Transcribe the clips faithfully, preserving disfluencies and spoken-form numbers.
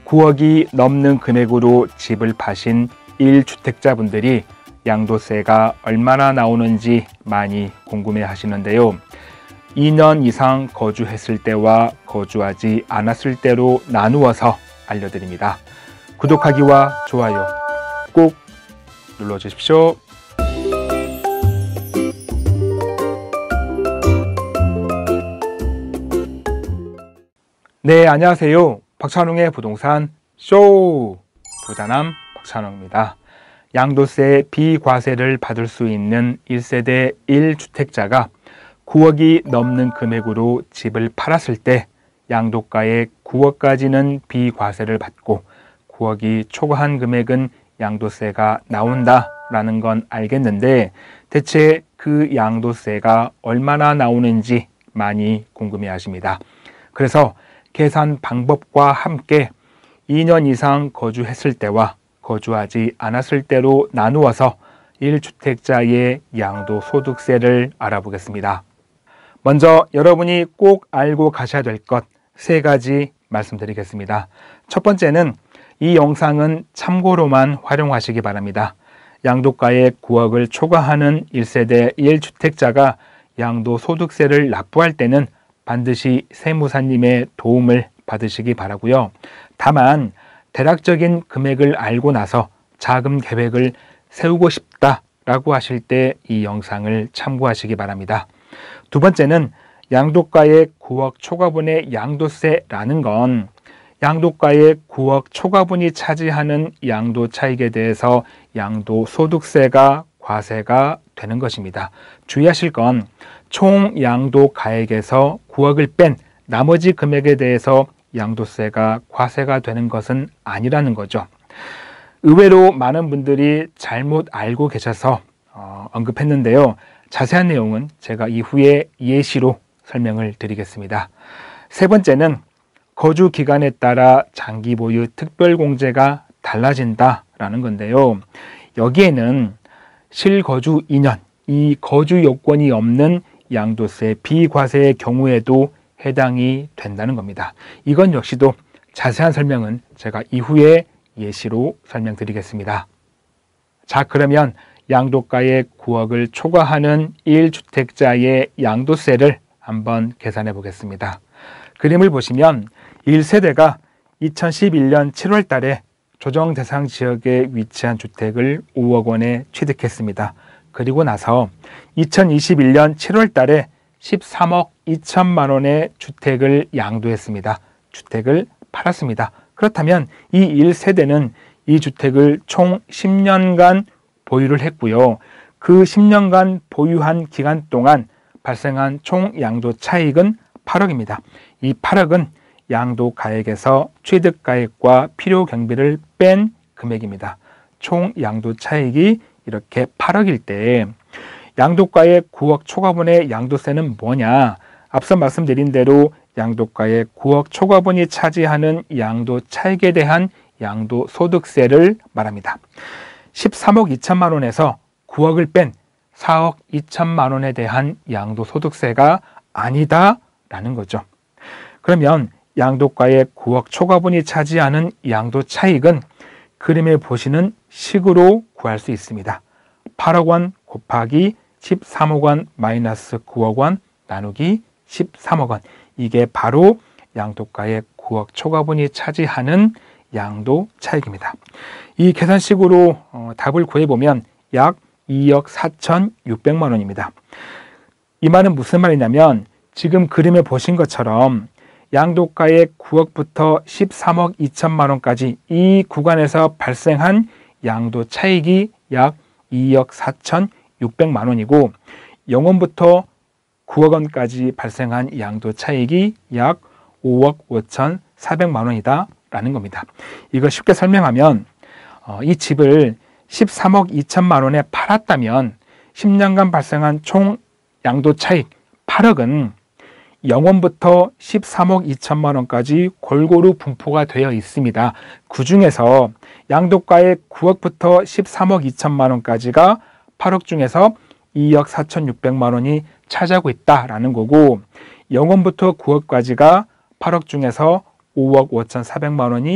구억이 넘는 금액으로 집을 파신 일 주택자분들이 양도세가 얼마나 나오는지 많이 궁금해 하시는데요. 이 년 이상 거주했을 때와 거주하지 않았을 때로 나누어서 알려드립니다. 구독하기와 좋아요 꼭 눌러주십시오. 네, 안녕하세요. 박찬웅의 부동산 쇼! 부자남 박찬웅입니다. 양도세 비과세를 받을 수 있는 일 세대 일 주택자가 구억이 넘는 금액으로 집을 팔았을 때 양도가의 구억까지는 비과세를 받고 구억이 초과한 금액은 양도세가 나온다라는 건 알겠는데 대체 그 양도세가 얼마나 나오는지 많이 궁금해 하십니다. 그래서 계산 방법과 함께 이 년 이상 거주했을 때와 거주하지 않았을 때로 나누어서 일 주택자의 양도소득세를 알아보겠습니다. 먼저 여러분이 꼭 알고 가셔야 될 것 세 가지 말씀드리겠습니다. 첫 번째는 이 영상은 참고로만 활용하시기 바랍니다. 양도가의 구억을 초과하는 일 세대 일 주택자가 양도소득세를 납부할 때는 반드시 세무사님의 도움을 받으시기 바라고요. 다만 대략적인 금액을 알고 나서 자금 계획을 세우고 싶다라고 하실 때 이 영상을 참고하시기 바랍니다. 두 번째는 양도가의 구억 초과분의 양도세라는 건 양도가의 구억 초과분이 차지하는 양도 차익에 대해서 양도소득세가 과세가 되는 것입니다. 주의하실 건 총 양도가액에서 구억을 뺀 나머지 금액에 대해서 양도세가 과세가 되는 것은 아니라는 거죠. 의외로 많은 분들이 잘못 알고 계셔서 어, 언급했는데요. 자세한 내용은 제가 이후에 예시로 설명을 드리겠습니다. 세 번째는 거주 기간에 따라 장기 보유 특별공제가 달라진다라는 건데요. 여기에는 실거주 이 년, 이 거주 요건이 없는 양도세 비과세의 경우에도 해당이 된다는 겁니다. 이건 역시도 자세한 설명은 제가 이후에 예시로 설명드리겠습니다. 자, 그러면 양도가의 구억을 초과하는 일 주택자의 양도세를 한번 계산해 보겠습니다. 그림을 보시면 일 세대가 이천십일 년 칠월 달에 조정 대상 지역에 위치한 주택을 오억 원에 취득했습니다. 그리고 나서 이천이십일 년 칠월 달에 십삼억 이천만 원의 주택을 양도했습니다. 주택을 팔았습니다. 그렇다면 이 일 세대는 이 주택을 총 십 년간 보유를 했고요. 그 십 년간 보유한 기간 동안 발생한 총 양도 차익은 팔억입니다. 이 팔억은 양도가액에서 취득가액과 필요경비를 뺀 금액입니다. 총 양도 차익이 이렇게 팔억일 때 양도가의 구억 초과분의 양도세는 뭐냐? 앞서 말씀드린 대로 양도가의 구억 초과분이 차지하는 양도 차익에 대한 양도소득세를 말합니다. 십삼억 이천만 원에서 구억을 뺀 사억 이천만 원에 대한 양도소득세가 아니다라는 거죠. 그러면 양도가의 구억 초과분이 차지하는 양도 차익은 그림에 보시는 식으로 구할 수 있습니다. 팔억 원 곱하기 십삼억 원 마이너스 구억 원 나누기 십삼억 원. 이게 바로 양도가의 구억 초과분이 차지하는 양도 차익입니다. 이 계산식으로 어, 답을 구해보면 약 이억 사천육백만 원입니다. 이 말은 무슨 말이냐면 지금 그림에 보신 것처럼 양도가의 구억부터 십삼억 이천만 원까지 이 구간에서 발생한 양도 차익이 약 이억 사천육백만 원이고 영원부터 구억 원까지 발생한 양도 차익이 약 오억 오천사백만 원이다 라는 겁니다. 이걸 쉽게 설명하면 어, 이 집을 십삼억 이천만 원에 팔았다면 십 년간 발생한 총 양도 차익 팔억은 영원부터 십삼억 이천만 원까지 골고루 분포가 되어 있습니다. 그 중에서 양도가의 구억부터 십삼억 이천만 원까지가 팔억 중에서 이억 사천육백만 원이 차지하고 있다라는 거고, 영원부터 구억까지가 팔억 중에서 오억 오천사백만 원이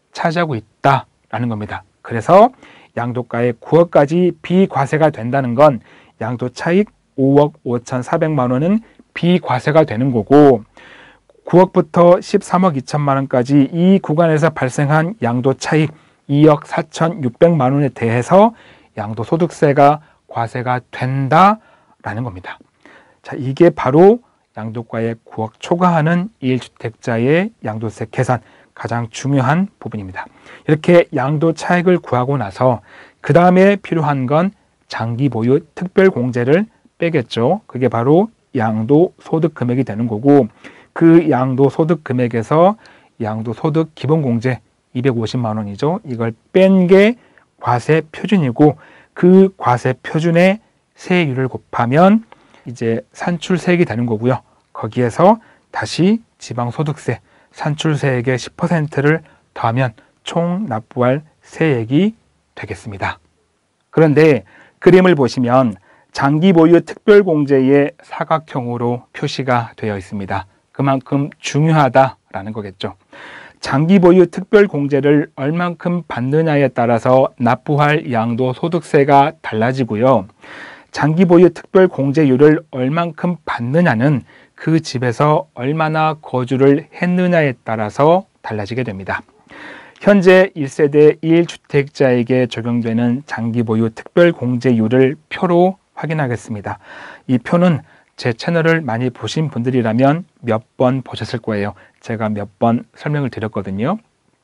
차지하고 있다라는 겁니다. 그래서 양도가의 구억까지 비과세가 된다는 건 양도 차익 오억 오천사백만 원은 비과세가 되는 거고, 구억부터 십삼억 이천만 원까지 이 구간에서 발생한 양도 차익 이억 사천육백만 원에 대해서 양도소득세가 과세가 된다라는 겁니다. 자, 이게 바로 양도가의 구억 초과하는 일 주택자의 양도세 계산 가장 중요한 부분입니다. 이렇게 양도 차익을 구하고 나서 그 다음에 필요한 건 장기 보유 특별공제를 빼겠죠. 그게 바로 양도소득 금액이 되는 거고, 그 양도소득 금액에서 양도소득 기본공제 이백오십만 원이죠. 이걸 뺀 게 과세 표준이고, 그 과세 표준의 세율을 곱하면 이제 산출세액이 되는 거고요. 거기에서 다시 지방소득세, 산출세액의 십 퍼센트를 더하면 총 납부할 세액이 되겠습니다. 그런데 그림을 보시면 장기 보유 특별공제의 사각형으로 표시가 되어 있습니다. 그만큼 중요하다라는 거겠죠. 장기 보유 특별공제를 얼만큼 받느냐에 따라서 납부할 양도소득세가 달라지고요. 장기 보유 특별공제율을 얼만큼 받느냐는 그 집에서 얼마나 거주를 했느냐에 따라서 달라지게 됩니다. 현재 일 세대 일 주택자에게 적용되는 장기 보유 특별공제율을 표로 확인하겠습니다. 이 표는 제 채널을 많이 보신 분들이라면 몇 번 보셨을 거예요. 제가 몇 번 설명을 드렸거든요.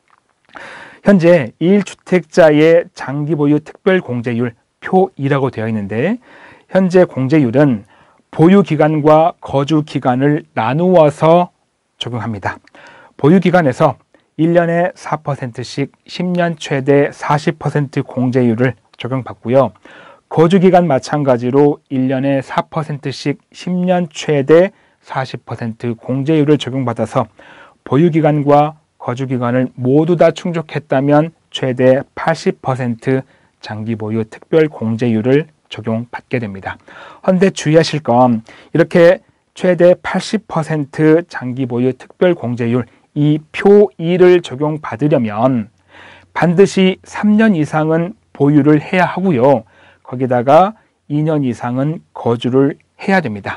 현재 일 주택자의 장기 보유 특별공제율 표 이라고 되어 있는데, 현재 공제율은 보유기간과 거주기간을 나누어서 적용합니다. 보유기간에서 일 년에 사 퍼센트씩 십 년 최대 사십 퍼센트 공제율을 적용받고요. 거주기간 마찬가지로 일 년에 사 퍼센트씩 십 년 최대 사십 퍼센트 공제율을 적용받아서 보유기간과 거주기간을 모두 다 충족했다면 최대 팔십 퍼센트 장기 보유 특별 공제율을 적용받게 됩니다. 그런데 주의하실 건 이렇게 최대 팔십 퍼센트 장기 보유 특별 공제율 이 표 이를 적용받으려면 반드시 삼 년 이상은 보유를 해야 하고요. 거기다가 이 년 이상은 거주를 해야 됩니다.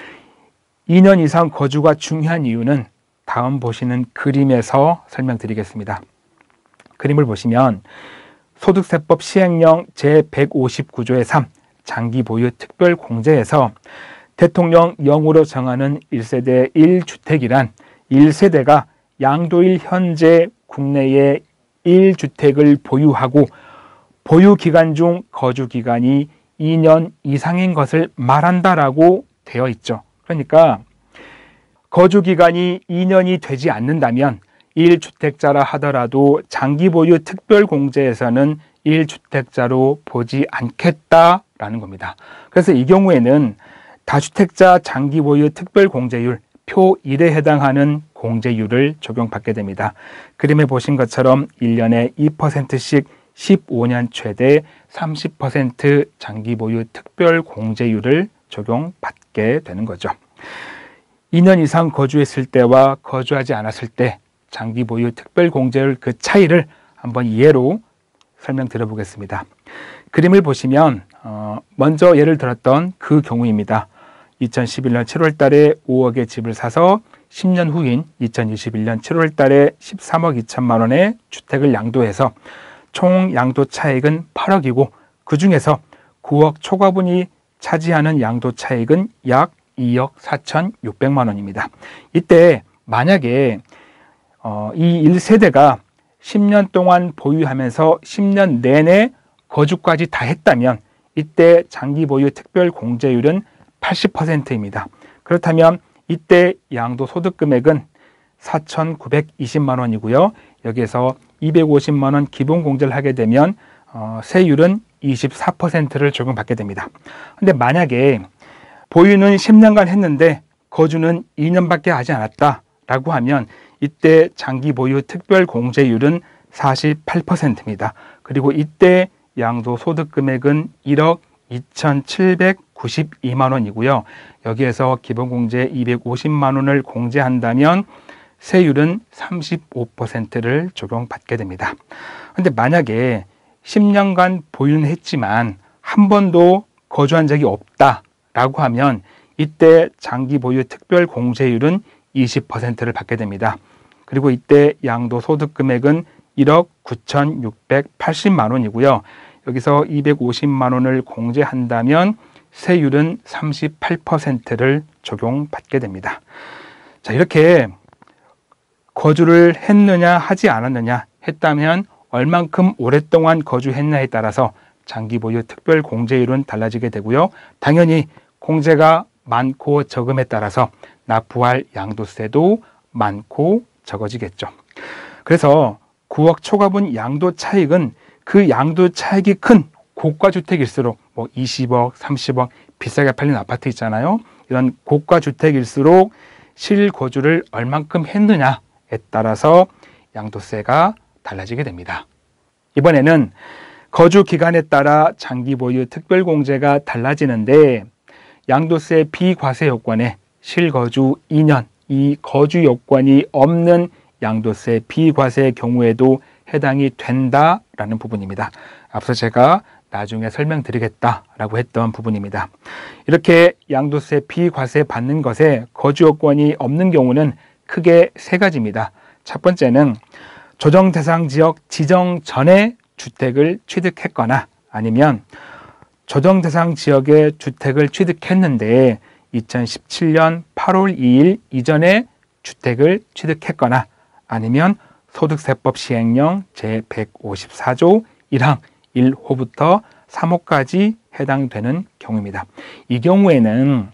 이 년 이상 거주가 중요한 이유는 다음 보시는 그림에서 설명드리겠습니다. 그림을 보시면 소득세법 시행령 제백오십구 조의 삼 장기 보유 특별 공제에서 대통령 영으로 정하는 일 세대 일 주택이란 일 세대가 양도일 현재 국내에 일 주택을 보유하고 보유기간 중 거주기간이 이 년 이상인 것을 말한다라고 되어 있죠. 그러니까 거주기간이 이 년이 되지 않는다면 일 주택자라 하더라도 장기 보유 특별공제에서는 일 주택자로 보지 않겠다라는 겁니다. 그래서 이 경우에는 다주택자 장기 보유 특별공제율 표 일에 해당하는 공제율을 적용받게 됩니다. 그림에 보신 것처럼 일 년에 이 퍼센트씩 십오 년 최대 삼십 퍼센트 장기 보유 특별 공제율을 적용받게 되는 거죠. 이 년 이상 거주했을 때와 거주하지 않았을 때 장기 보유 특별 공제율 그 차이를 한번 예로 설명드려 보겠습니다. 그림을 보시면 어, 먼저 예를 들었던 그 경우입니다. 이천십일 년 칠월 달에 오억의 집을 사서 십 년 후인 이천이십일 년 칠월 달에 십삼억 이천만 원의 주택을 양도해서 총 양도 차익은 팔억이고 그 중에서 구억 초과분이 차지하는 양도 차익은 약 이억 사천육백만 원입니다. 이때 만약에 어, 이 일 세대가 십 년 동안 보유하면서 십 년 내내 거주까지 다 했다면 이때 장기 보유 특별 공제율은 팔십 퍼센트입니다. 그렇다면 이때 양도소득 금액은 사천구백이십만 원이고요. 여기에서 이백오십만 원 기본 공제를 하게 되면 어, 세율은 이십사 퍼센트를 적용받게 됩니다. 근데 만약에 보유는 십 년간 했는데 거주는 이 년밖에 하지 않았다라고 하면 이때 장기 보유 특별 공제율은 사십팔 퍼센트입니다. 그리고 이때 양도소득 금액은 일억 이천칠백구십이만 원이고요. 여기에서 기본공제 이백오십만 원을 공제한다면 세율은 삼십오 퍼센트를 적용받게 됩니다. 그런데 만약에 십 년간 보유는 했지만 한 번도 거주한 적이 없다라고 하면 이때 장기 보유 특별 공제율은 이십 퍼센트를 받게 됩니다. 그리고 이때 양도소득 금액은 일억 구천육백팔십만 원이고요. 여기서 이백오십만 원을 공제한다면 세율은 삼십팔 퍼센트를 적용받게 됩니다. 자, 이렇게 거주를 했느냐 하지 않았느냐 했다면 얼만큼 오랫동안 거주했냐에 따라서 장기 보유 특별 공제율은 달라지게 되고요. 당연히 공제가 많고 적음에 따라서 납부할 양도세도 많고 적어지겠죠. 그래서 구억 초과분 양도 차익은 그 양도 차익이 큰 고가주택일수록 뭐 이십억, 삼십억 비싸게 팔린 아파트 있잖아요. 이런 고가주택일수록 실거주를 얼만큼 했느냐에 따라서 양도세가 달라지게 됩니다. 이번에는 거주 기간에 따라 장기 보유 특별공제가 달라지는데 양도세 비과세 요건에 실거주 이 년, 이 거주 요건이 없는 양도세 비과세의 경우에도 해당이 된다라는 부분입니다. 앞서 제가 나중에 설명드리겠다라고 했던 부분입니다. 이렇게 양도세 비과세 받는 것에 거주 요건이 없는 경우는 크게 세 가지입니다. 첫 번째는 조정 대상 지역 지정 전에 주택을 취득했거나 아니면 조정 대상 지역에 주택을 취득했는데 이천십칠 년 팔월 이일 이전에 주택을 취득했거나 아니면 소득세법 시행령 제백오십사 조 일 항 일 호부터 삼 호까지 해당되는 경우입니다. 이 경우에는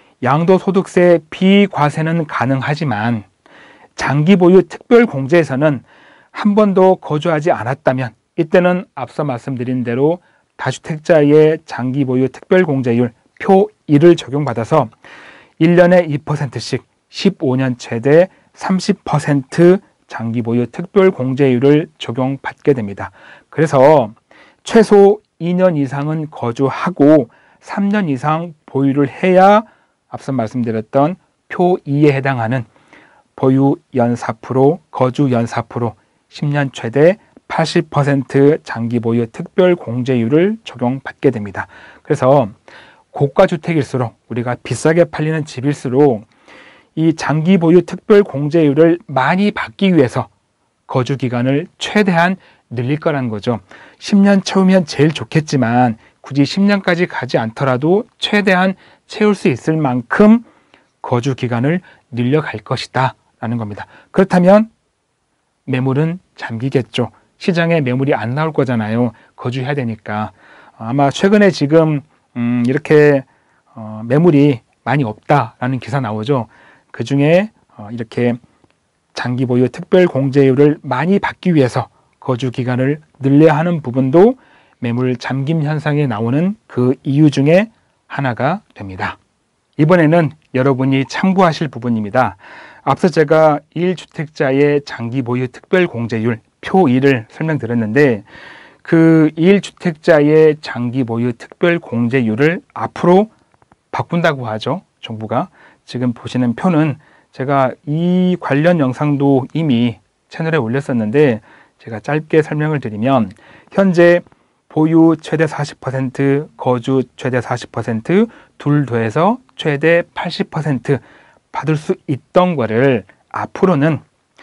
양도소득세 비과세는 가능하지만 장기 보유 특별공제에서는 한 번도 거주하지 않았다면 이때는 앞서 말씀드린 대로 다주택자의 장기 보유 특별공제율 표 일을 적용받아서 일 년에 이 퍼센트씩 십오 년 최대 삼십 퍼센트 장기 보유 특별공제율을 적용받게 됩니다. 그래서 최소 이 년 이상은 거주하고 삼 년 이상 보유를 해야 앞서 말씀드렸던 표 이에 해당하는 보유 연 사 퍼센트, 거주 연 사 퍼센트, 십 년 최대 팔십 퍼센트 장기 보유 특별 공제율을 적용받게 됩니다. 그래서 고가주택일수록 우리가 비싸게 팔리는 집일수록 이 장기 보유 특별 공제율을 많이 받기 위해서 거주 기간을 최대한 늘릴 거라는 거죠. 십 년 채우면 제일 좋겠지만 굳이 십 년까지 가지 않더라도 최대한 채울 수 있을 만큼 거주 기간을 늘려갈 것이다 라는 겁니다. 그렇다면 매물은 잠기겠죠. 시장에 매물이 안 나올 거잖아요. 거주해야 되니까. 아마 최근에 지금 음 이렇게 어 매물이 많이 없다라는 기사 나오죠. 그 중에 어 이렇게 장기 보유 특별 공제율을 많이 받기 위해서 거주 기간을 늘려야 하는 부분도 매물 잠김 현상이 나오는 그 이유 중에 하나가 됩니다. 이번에는 여러분이 참고하실 부분입니다. 앞서 제가 일 주택자의 장기 보유 특별 공제율 표 일을 설명드렸는데 그 일 주택자의 장기 보유 특별 공제율을 앞으로 바꾼다고 하죠. 정부가. 지금 보시는 표는 제가 이 관련 영상도 이미 채널에 올렸었는데 제가 짧게 설명을 드리면 현재 보유 최대 사십 퍼센트, 거주 최대 사십 퍼센트, 둘 더해서 최대 팔십 퍼센트 받을 수 있던 거를 앞으로는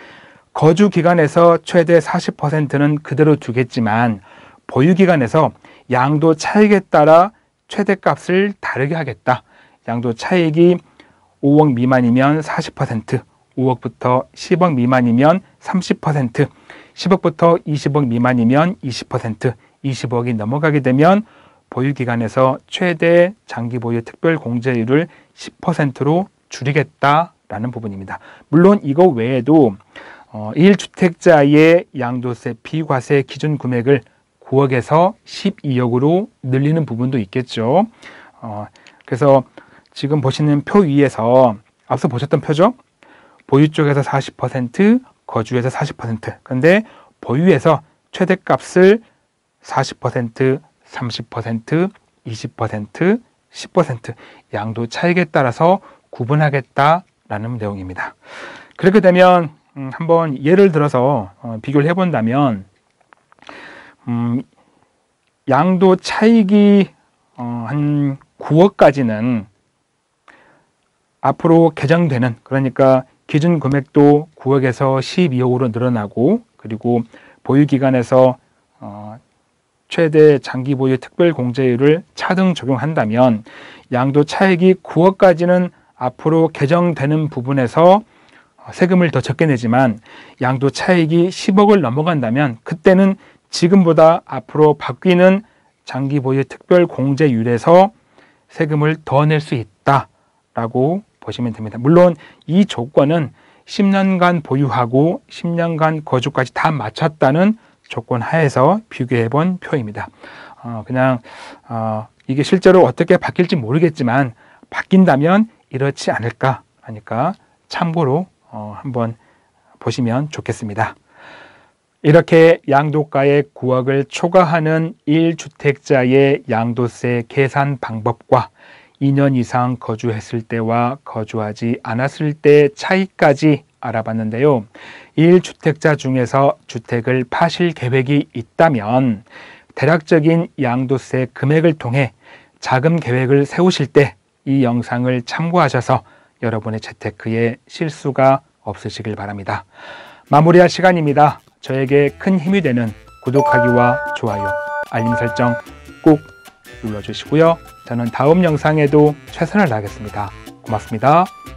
거주 기간에서 최대 사십 퍼센트는 그대로 두겠지만 보유 기간에서 양도 차익에 따라 최대값을 다르게 하겠다. 양도 차익이 오억 미만이면 사십 퍼센트, 오억부터 십억 미만이면 삼십 퍼센트, 십억부터 이십억 미만이면 이십 퍼센트, 이십억이 넘어가게 되면 보유 기간에서 최대 장기 보유 특별 공제율을 십 퍼센트로 줄이겠다라는 부분입니다. 물론 이거 외에도 어, 일 주택자의 양도세 비과세 기준 금액을 구억에서 십이억으로 늘리는 부분도 있겠죠. 어, 그래서 지금 보시는 표 위에서 앞서 보셨던 표죠. 보유 쪽에서 사십 퍼센트, 거주에서 사십 퍼센트. 근데 보유에서 최대값을 사십 퍼센트, 삼십 퍼센트, 이십 퍼센트, 십 퍼센트 양도 차익에 따라서 구분하겠다라는 내용입니다. 그렇게 되면 음, 한번 예를 들어서 어, 비교를 해본다면 음, 양도 차익이 어, 한 구억까지는 앞으로 개정되는, 그러니까 기준 금액도 구억에서 십이억으로 늘어나고, 그리고 보유기간에서 어, 최대 장기 보유 특별 공제율을 차등 적용한다면 양도 차익이 구억까지는 앞으로 개정되는 부분에서 세금을 더 적게 내지만, 양도 차익이 십억을 넘어간다면 그때는 지금보다 앞으로 바뀌는 장기 보유 특별 공제율에서 세금을 더 낼 수 있다라고 보시면 됩니다. 물론 이 조건은 십 년간 보유하고 십 년간 거주까지 다 마쳤다는 조건 하에서 비교해 본 표입니다. 어, 그냥 어, 이게 실제로 어떻게 바뀔지 모르겠지만 바뀐다면 이렇지 않을까 하니까 참고로 어, 한번 보시면 좋겠습니다. 이렇게 양도가액 구억을 초과하는 일 주택자의 양도세 계산 방법과 이 년 이상 거주했을 때와 거주하지 않았을 때 차이까지 알아봤는데요. 일 주택자 중에서 주택을 파실 계획이 있다면 대략적인 양도세 금액을 통해 자금 계획을 세우실 때 이 영상을 참고하셔서 여러분의 재테크에 실수가 없으시길 바랍니다. 마무리할 시간입니다. 저에게 큰 힘이 되는 구독하기와 좋아요, 알림 설정 꼭 눌러주시고요. 저는 다음 영상에도 최선을 다하겠습니다. 고맙습니다.